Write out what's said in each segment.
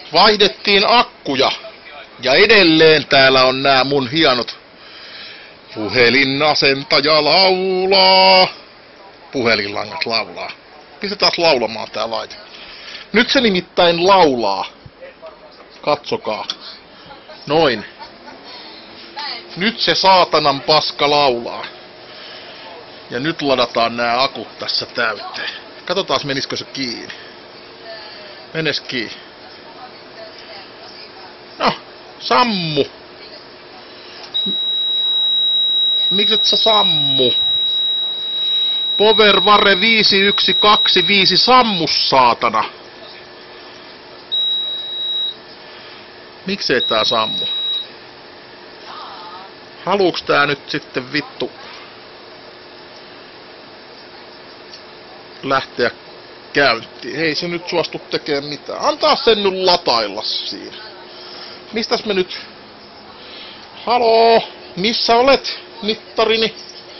Vaihdettiin akkuja. Ja edelleen täällä on nää mun hienot puhelinasentaja laulaa. Puhelinlangat laulaa. Pistetään laulamaan tää laite. Nyt se nimittäin laulaa. Katsokaa. Noin. Nyt se saatanan paska laulaa. Ja nyt ladataan nää akut tässä täyteen. Katsotaan menisikö se kiinni. Menes kiinni. No, sammu. Mikset sä sammu? Powervare 5125 sammus saatana. Miksei tää sammu? Haluuks tää nyt sitten vittu lähteä käyntiin? Ei se nyt suostu tekemään mitään. Antaa sen nyt latailla siinä. Mistäs me nyt? Haloo? Missä olet, mittarini?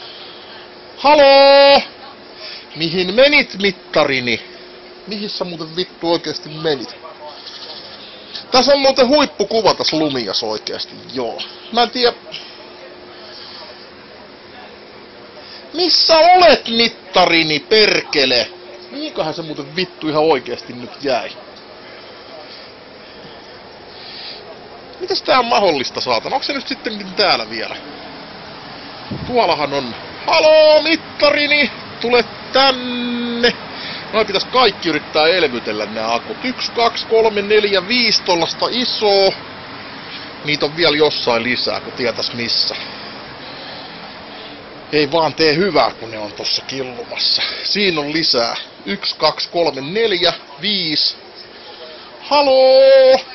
Haloo? Mihin menit, mittarini? Mihin sä muuten vittu oikeesti menit? Tässä on muuten huippukuva tässä Lumias oikeesti, joo. Mä en tiedä... Missä olet, mittarini, perkele? Mihinköhän se muuten vittu ihan oikeesti nyt jäi? Mitäs tää on mahdollista, saatana? Onko se nyt sitten täällä vielä? Tuollahan on... Haloo, mittarini! Tule tänne! Noin pitäis kaikki yrittää elvytellä nää akut. 1, 2, 3, 4, 5 tollasta isoa. Niitä on vielä jossain lisää, kun tietäis missä. Ei vaan tee hyvää, kun ne on tossa killumassa. Siinä on lisää. 1, 2, 3, 4, 5. Haloo!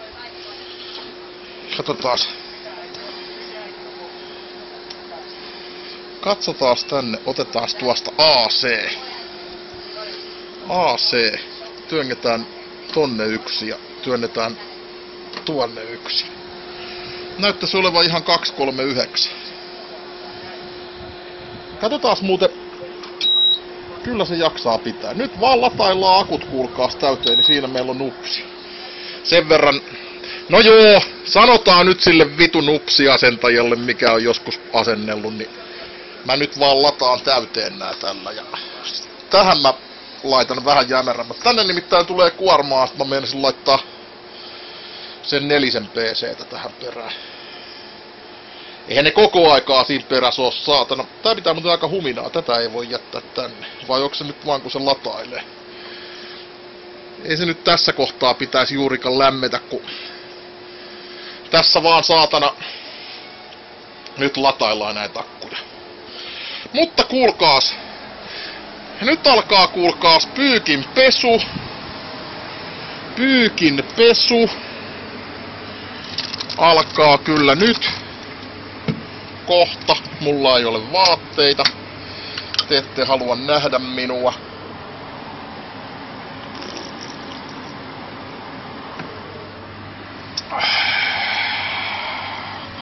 Katsotaas. Katsotaas tänne. Otetaas tuosta AC. AC. Työnnetään tonne yksi ja työnnetään tuonne yksi. Näyttäisi olevan ihan 239. Katsotaas muuten. Kyllä se jaksaa pitää. Nyt vaan lataillaan akut, kuulkaas täyteen, niin siinä meillä on nupsi. Sen verran... No joo, sanotaan nyt sille vitun nupsiasentajalle, mikä on joskus asennellut, niin mä nyt vaan lataan täyteen nää tällä. Ja tähän mä laitan vähän jämerämmät. Tänne nimittäin tulee kuormaa, että mä meinasin laittaa sen 4 PC:tä tähän perään. Eihän ne koko aikaa siinä perässä oo, saatana. Tää pitää muuten aika huminaa, tätä ei voi jättää tänne. Vai onko se nyt vaan kun se latailee? Ei se nyt tässä kohtaa pitäisi juurikaan lämmetä, kun tässä vaan saatana nyt lataillaan näitä akkuja. Mutta kuulkaas, nyt alkaa kuulkaas pyykin pesu. Pyykin pesu alkaa kyllä nyt. Kohta, mulla ei ole vaatteita. Te ette halua nähdä minua.